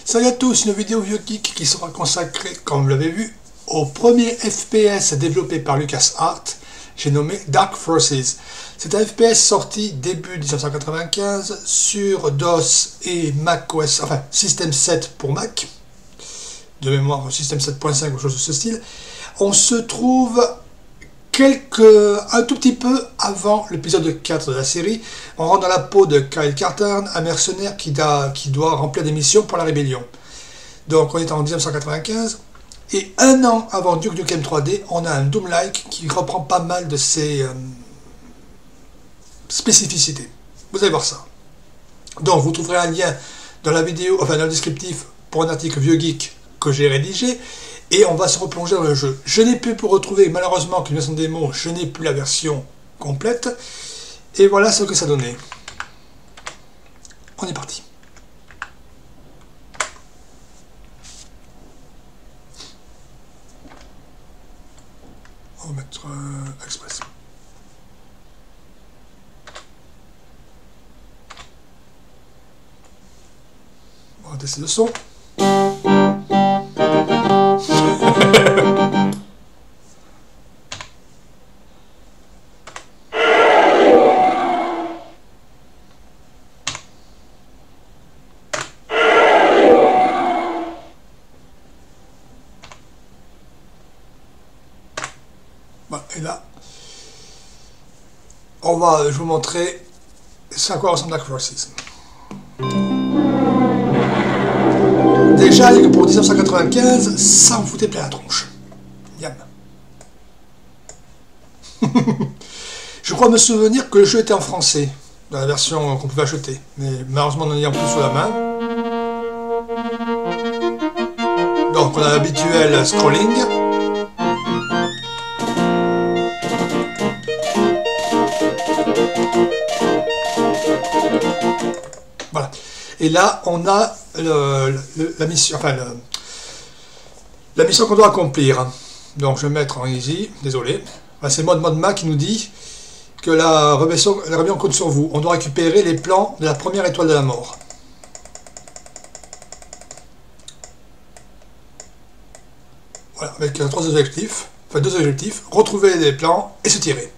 Salut à tous, une vidéo Vieux Geek qui sera consacrée, comme vous l'avez vu, au premier FPS développé par LucasArts, j'ai nommé Dark Forces. C'est un FPS sorti début 1995 sur DOS et macOS, enfin System 7 pour Mac, de mémoire System 7.5 ou quelque chose de ce style. On se trouve un tout petit peu avant l'épisode 4 de la série. On rentre dans la peau de Kyle Katarn, un mercenaire qui doit remplir des missions pour la rébellion. Donc on est en 1995 et un an avant Duke Nukem 3D, on a un Doom-like qui reprend pas mal de ses spécificités. Vous allez voir ça. Donc vous trouverez un lien dans la vidéo, enfin dans le descriptif pour un article Vieux Geek que j'ai rédigé. Et on va se replonger dans le jeu. Je n'ai plus pour retrouver, malheureusement, qu'une version démo, je n'ai plus la version complète. Et voilà ce que ça donnait. On est parti. On va mettre Express. On va tester le son. Et là, je vais vous montrer à quoi ressemble Dark Forces. Déjà, pour 1995, ça me foutait plein la tronche. Yam. Je crois me souvenir que le jeu était en français, dans la version qu'on pouvait acheter, mais malheureusement, on en ayant plus sous la main. Donc, on a l'habituel scrolling. Voilà. Et là, on a la mission, enfin la mission qu'on doit accomplir. Donc, je vais mettre en easy. Désolé. C'est mode Mac qui nous dit que la rébellion compte sur vous. On doit récupérer les plans de la première étoile de la mort. Voilà, avec trois objectifs. Enfin, deux objectifs. Retrouver les plans et se tirer.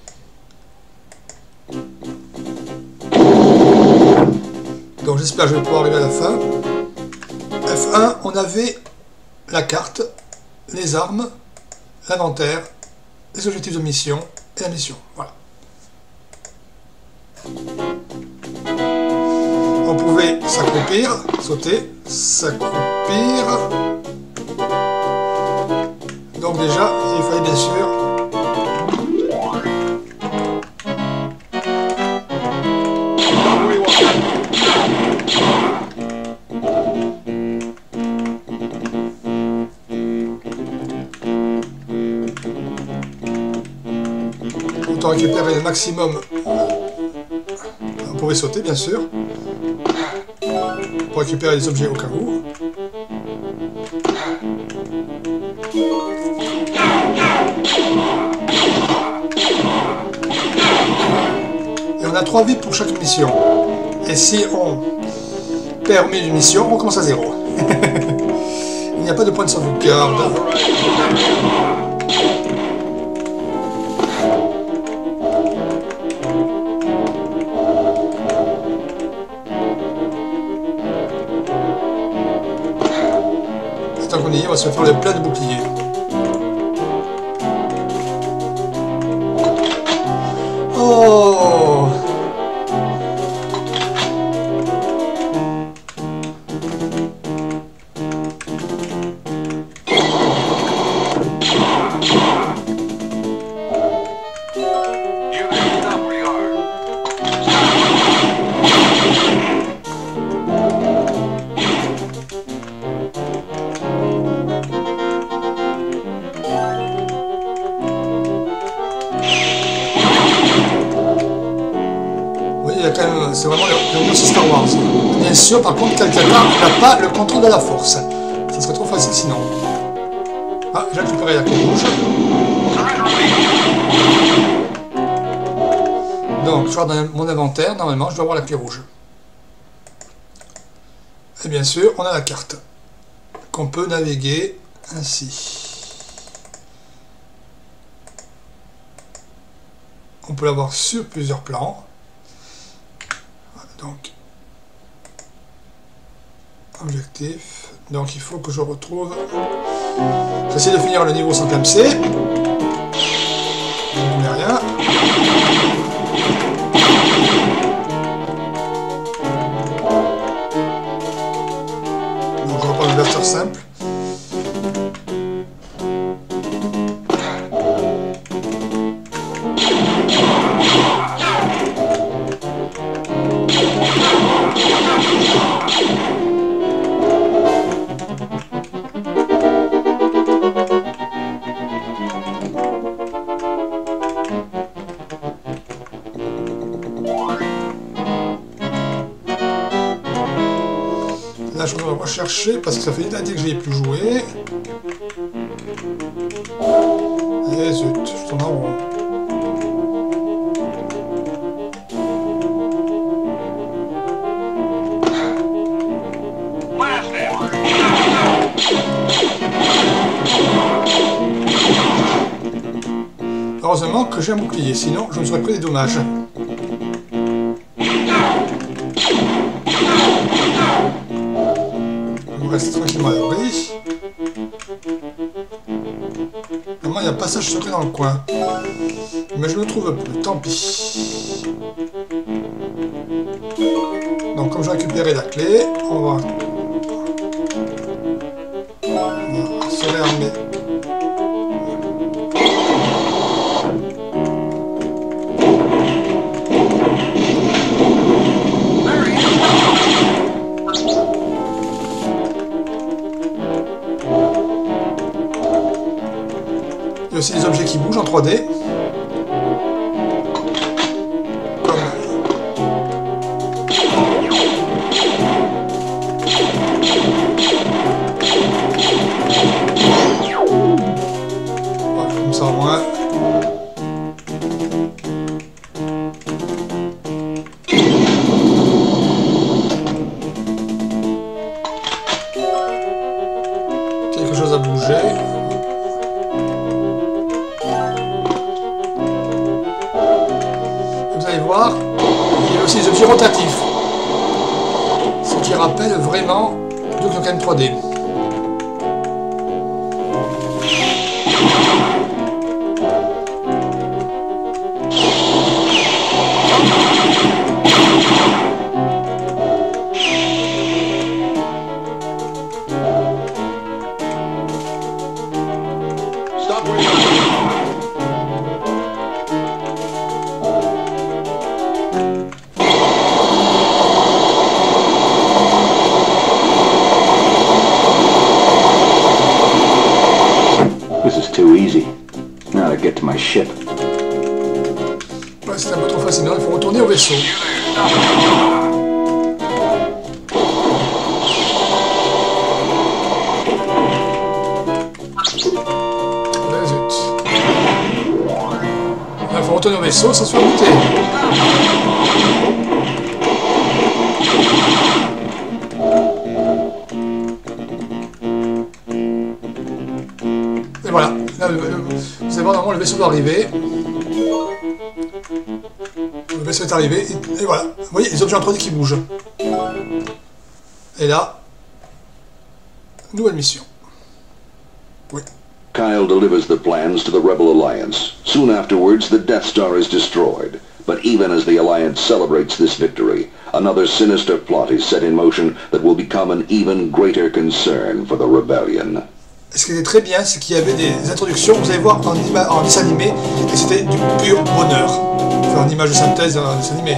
Donc j'espère que je vais pouvoir arriver à la fin. F1, on avait la carte, les armes, l'inventaire, les objectifs de mission et la mission. Voilà. On pouvait s'accroupir, sauter, s'accroupir. Donc déjà, il fallait bien sûr récupérer le maximum. On pouvait sauter bien sûr pour récupérer les objets au cas où. Et on a 3 vies pour chaque mission. Et si on perd une mission, on commence à 0. Il n'y a pas de point de sauvegarde. On va se faire le plein de boucliers. Oh! C'est vraiment le Star Wars. Bien sûr, par contre, quelqu'un n'a pas le contrôle de la force. Ça serait trop facile sinon. Ah, j'ai récupéré la clé rouge. Donc, je vois dans mon inventaire, normalement, je dois avoir la clé rouge. Et bien sûr, on a la carte qu'on peut naviguer ainsi. On peut l'avoir sur plusieurs plans. Donc, objectif. Donc, il faut que je retrouve. J'essaie de finir le niveau sans clamser. Je ne mets rien. Donc, je reprends le verteur simple. Là, je vais rechercher parce que ça fait une année que je n'y ai plus joué. Et zut, je tourne en rond. Heureusement que j'ai un bouclier, sinon je me serais pris des dommages. On reste tranquillement à l'abri. Normalement, il y a un passage secret dans le coin. Mais je ne le trouve plus, tant pis. Donc, comme j'ai récupéré la clé, on va se réarmer. Il y a aussi des objets qui bougent en 3D. Comme... Voilà, comme ça au moins. Quelque chose à bouger. Vous allez voir, il y a aussi des objets rotatifs, ce qui rappelle vraiment Duke Nukem 3D. This is too easy. Now to get to my ship. Ouais, c'est un peu trop facile, il faut retourner au vaisseau. Zut. Il faut retourner au vaisseau sans se faire buter. Et voilà, là, vous allez voir, normalement le vaisseau doit arriver. Le vaisseau est arrivé, et voilà. Vous voyez, les objets en 3D qui bougent. Et là, nouvelle mission. Oui. Kyle delivers the plans to the Rebel Alliance. Soon afterwards, the Death Star is destroyed. But even as the Alliance celebrates this victory, another sinister plot is set in motion that will become an even greater concern for the Rebellion. Ce qui était très bien, c'est qu'il y avait des introductions, vous allez voir, en dessin animé, et c'était du pur bonheur. Faire une image de synthèse en dessin animé.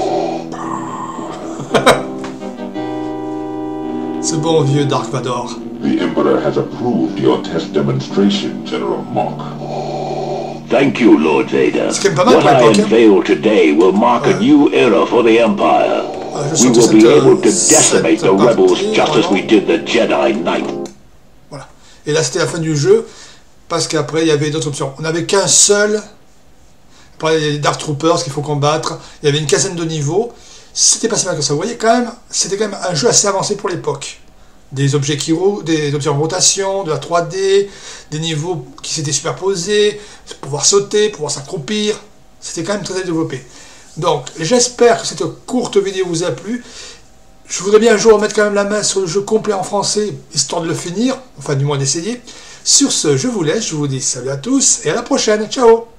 Ce bon vieux Dark Vador. The Emperor has approved your test demonstration, General Mock. Thank you, Lord Vader. Ce qui est pas mal What pour I l'époque, hein. unveil today will mark a new era for the Empire. Je We sens que will be able to cette decimate the partie, rebels just as vraiment. we did the Jedi Knight. Voilà. Et là, c'était la fin du jeu, parce qu'après, il y avait d'autres options. On n'avait qu'un seul. Après, il y a les Dark Troopers qu'il faut combattre. Il y avait une quinzaine de niveaux. C'était pas si mal que ça. Vous voyez quand même, c'était quand même un jeu assez avancé pour l'époque. Des objets des objets en rotation, de la 3D, des niveaux qui s'étaient superposés, pouvoir sauter, pouvoir s'accroupir. C'était quand même très développé. Donc, j'espère que cette courte vidéo vous a plu. Je voudrais bien un jour mettre quand même la main sur le jeu complet en français, histoire de le finir, enfin du moins d'essayer. Sur ce, je vous laisse, je vous dis salut à tous et à la prochaine. Ciao!